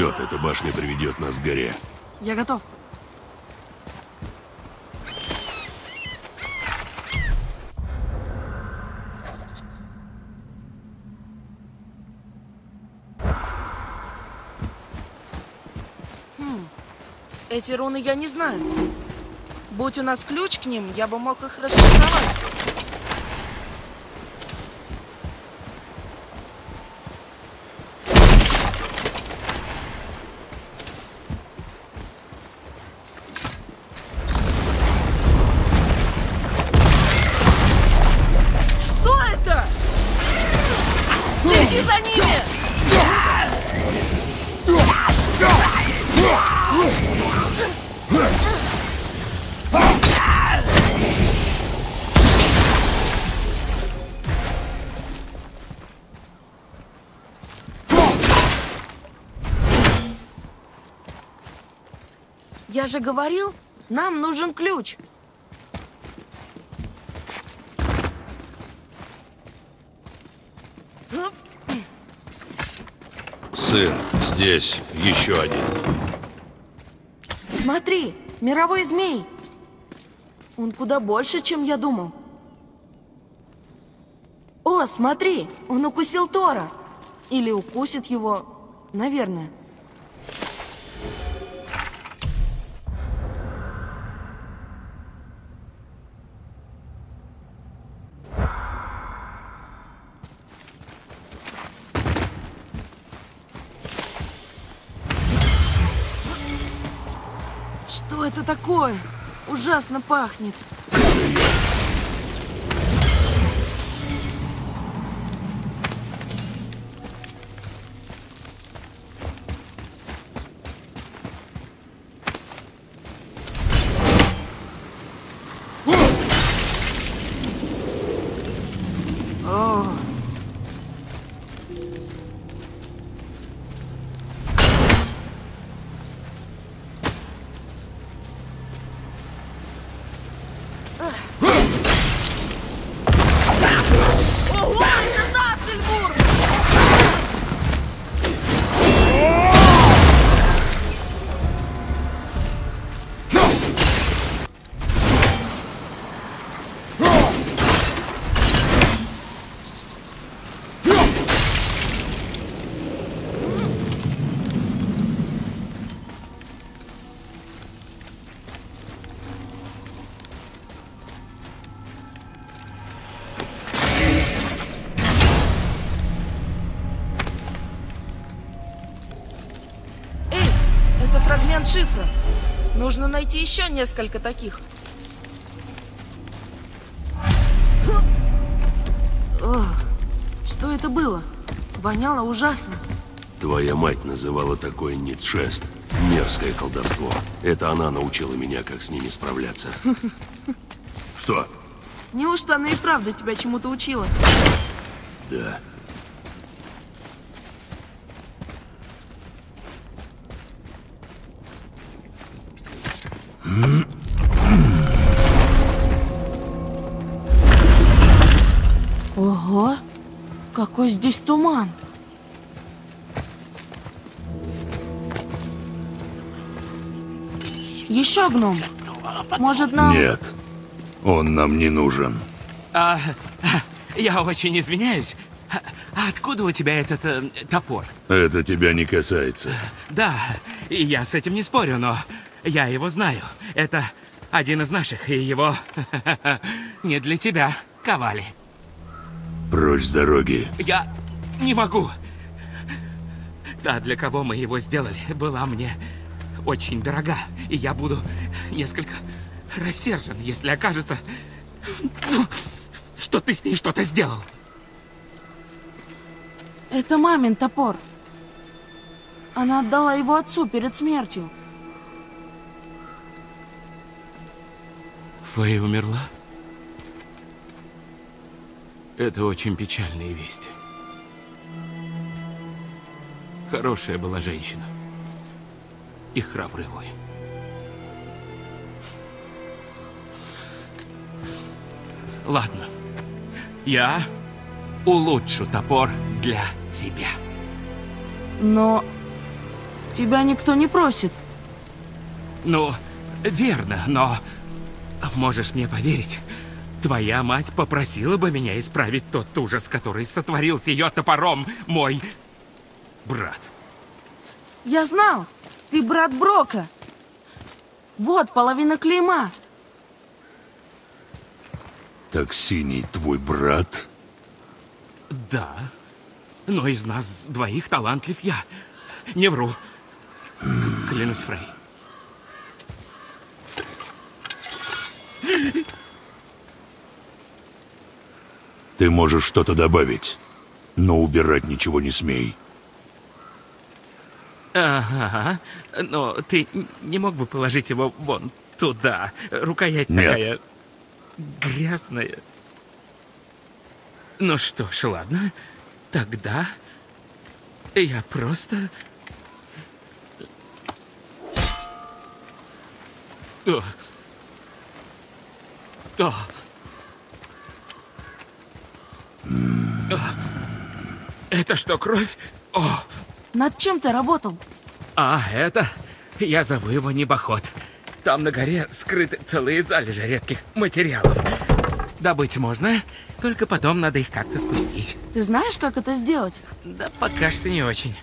Везет, эта башня приведет нас к горе. Я готов. Эти руны я не знаю. Будь у нас ключ к ним, я бы мог их расшифровать. Что это? Следи за ними! Я же говорил, нам нужен ключ. Сын, здесь еще один. Смотри, мировой змей. Он куда больше, чем я думал. О, смотри, он укусил Тора. Или укусит его, наверное. Что это такое? Ужасно пахнет. О. Ого, это Нацельбург! Это фрагмент шифра. Нужно найти еще несколько таких. Ох, что это было? Воняло ужасно. Твоя мать называла такое ницшест. Мерзкое колдовство. Это она научила меня, как с ними справляться. Что? Неужто она и правда тебя чему-то учила? Да. Ого, какой здесь туман. Еще гном. Может, нам... Нет, он нам не нужен. Я очень извиняюсь. А откуда у тебя этот топор? Это тебя не касается. Да, и я с этим не спорю, но я его знаю. Это один из наших, и его не для тебя ковали. Прочь с дороги. Я не могу. Та, для кого мы его сделали, была мне очень дорога. И я буду несколько рассержен, если окажется, что ты с ней что-то сделал. Это мамин топор. Она отдала его отцу перед смертью. Фэй умерла? Это очень печальная весть. Хорошая была женщина. И храбрый воин. Ладно. Я улучшу топор для тебя. Но Тебя никто не просит. Ну, верно, но можешь мне поверить, твоя мать попросила бы меня исправить тот ужас, который сотворил с ее топором мой брат. Я знал, ты брат Брока. Вот половина клейма. Так Синий твой брат? Да, но из нас двоих талантлив я. Не вру. Клянусь, Фрей. Ты можешь что-то добавить, но убирать ничего не смей. Ага, но ты не мог бы положить его вон туда? Рукоять Нет. такая грязная. Ну что ж, ладно. Тогда я просто... О. О. О. Это что, кровь? О. Над чем ты работал? А, это... Я зову его небоход. Там на горе скрыты целые залежи редких материалов. Добыть можно, только потом надо их как-то спустить. Ты знаешь, как это сделать? Да пока что не очень.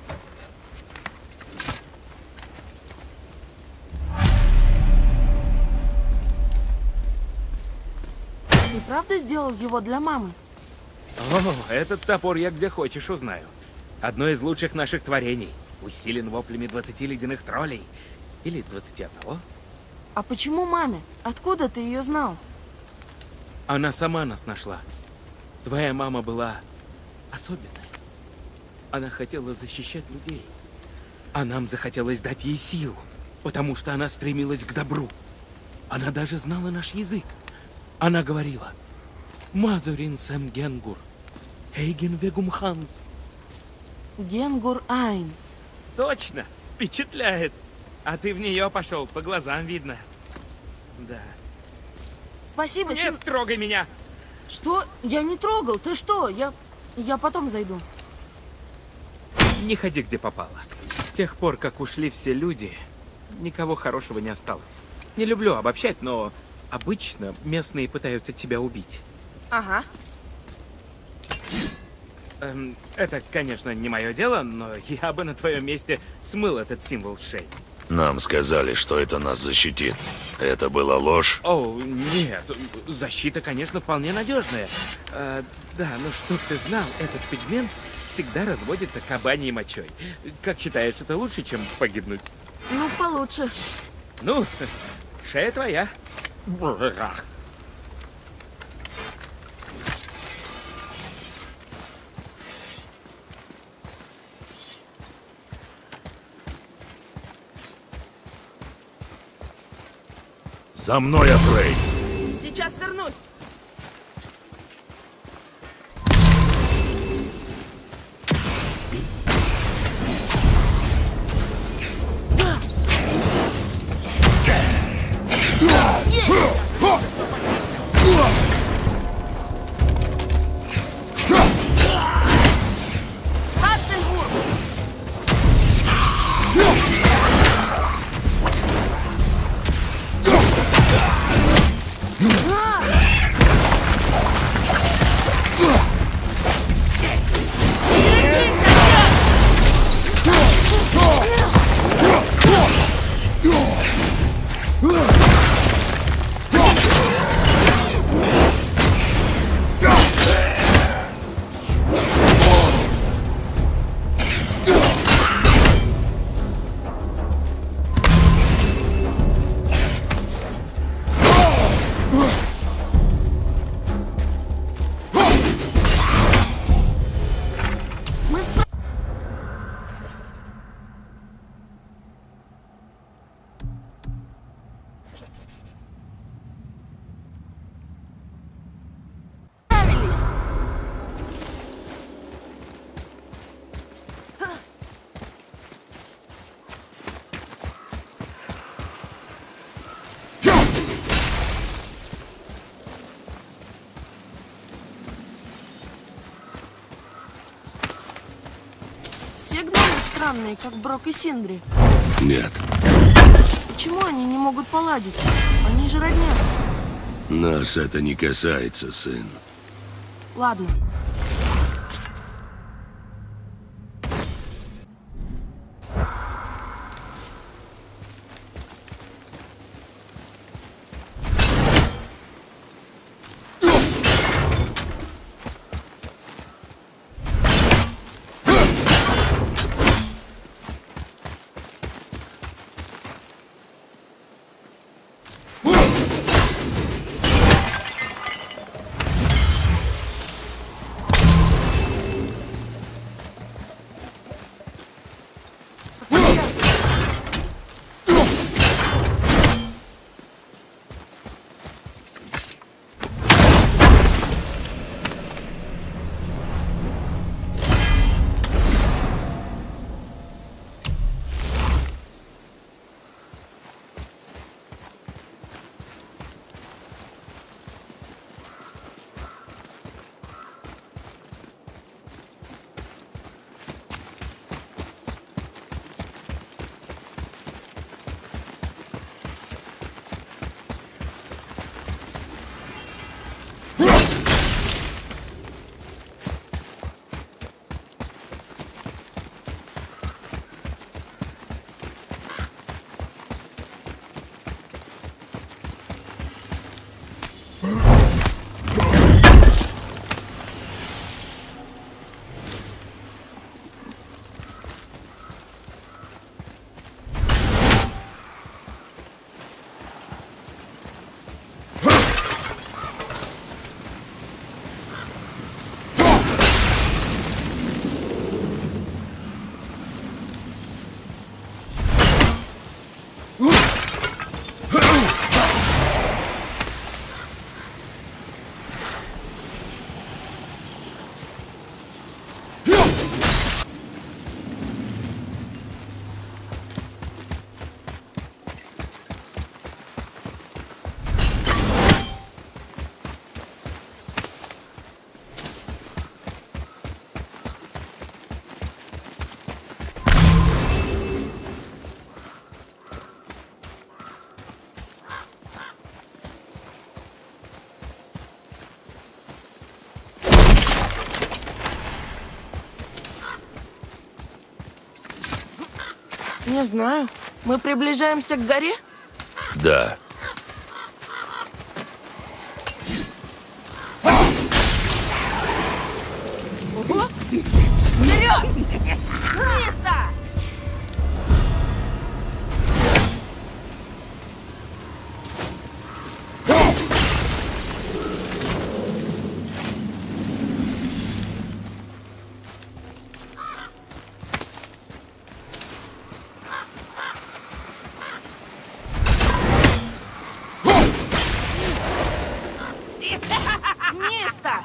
Ты правда сделал его для мамы? О, этот топор я где хочешь узнаю. Одно из лучших наших творений. Усилен воплями 20 ледяных троллей. Или 21. А почему маме? Откуда ты ее знал? Она сама нас нашла. Твоя мама была особенной. Она хотела защищать людей. А нам захотелось дать ей силу, потому что она стремилась к добру. Она даже знала наш язык. Она говорила: «Мазурин сэм генгур, эйген вегум ханс». Генгур Айн. Точно! Впечатляет! А ты в нее пошел, по глазам видно. Да. Спасибо, Нет, Син... трогай меня! Что? Я не трогал. Ты что? Я потом зайду. Не ходи, где попало. С тех пор, как ушли все люди, никого хорошего не осталось. Не люблю обобщать, но обычно местные пытаются тебя убить. Ага. Это, конечно, не мое дело, но я бы на твоем месте смыл этот символ с шеи. Нам сказали, что это нас защитит. Это была ложь? О, нет, защита, конечно, вполне надежная. Да, но чтоб ты знал, этот пигмент всегда разводится кабаньей мочой. Как считаешь, это лучше, чем погибнуть? Ну, получше. Ну, шея твоя. За мной, Афрей! Сейчас вернусь. Хатцельбург! странные, как Брок и Синдри. Нет. Почему они не могут поладить? Они же родня. Нас это не касается, сын. Ладно. Не знаю. Мы приближаемся к горе? Да. Ого! Вперед! Место! Место!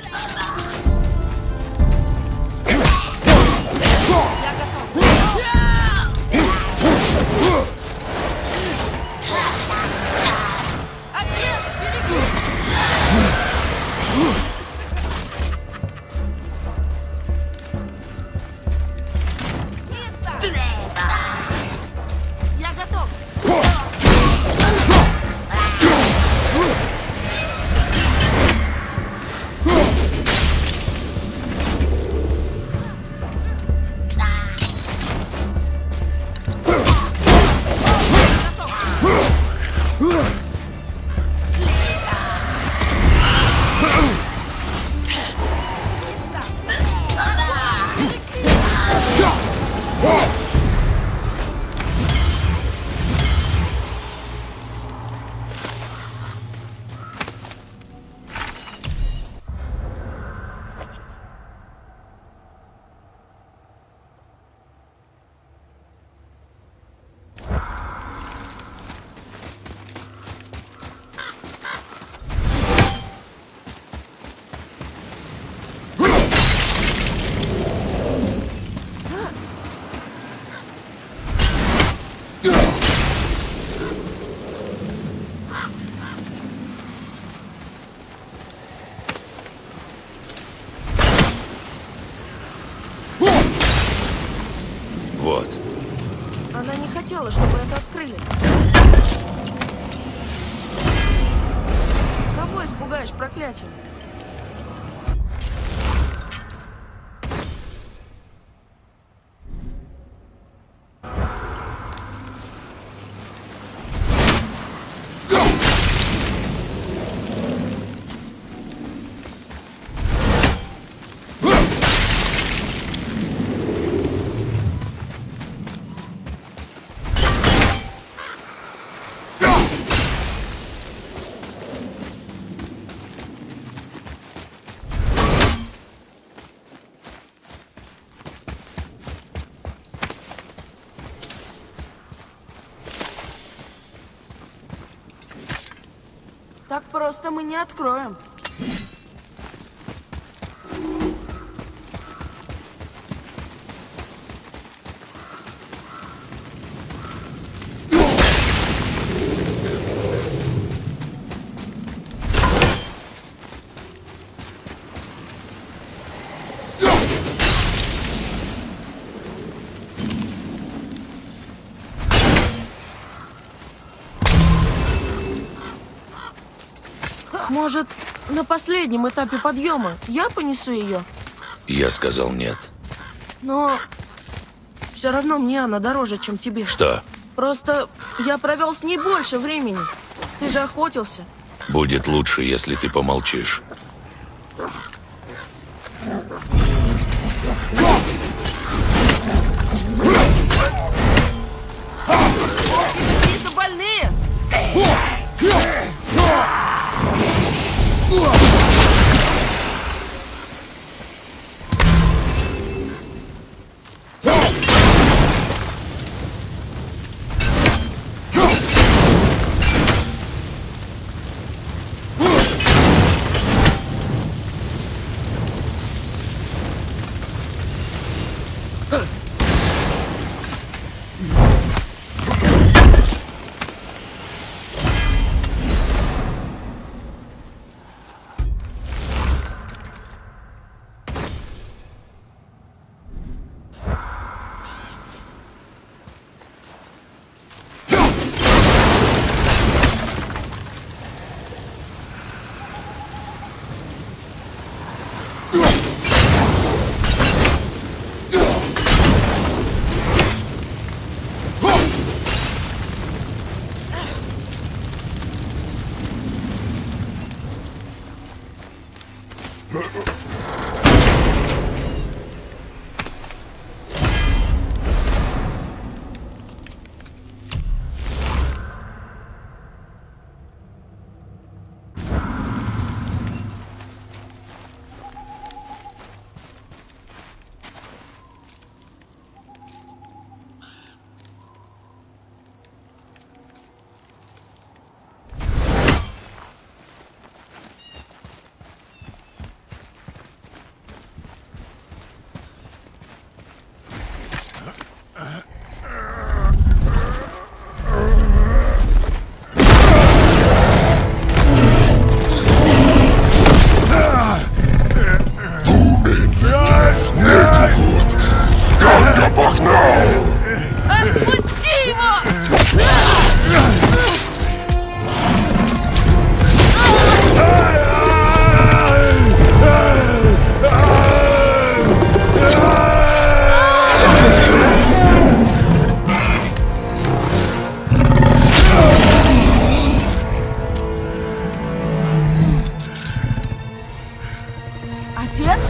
Я готов. Отец, береги! Место! Я готов. хотела, чтобы это открыли. Кого испугаешь проклятием? Так просто мы не откроем. Может, на последнем этапе подъема я понесу ее? Я сказал нет. Но все равно мне она дороже, чем тебе. Что? Просто я провел с ней больше времени. Ты же охотился. Будет лучше, если ты помолчишь. Какие-то больные! Отпусти его! Отец?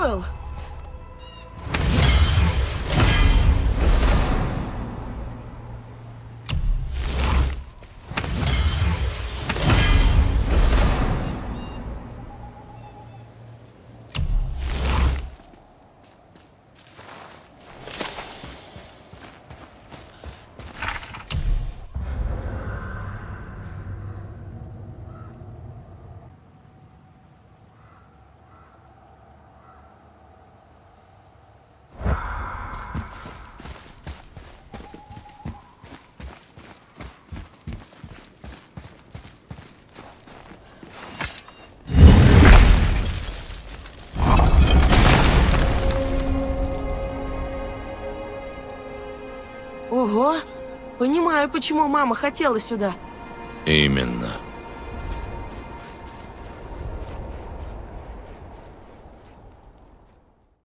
устроил. Ого, понимаю, почему мама хотела сюда. Именно.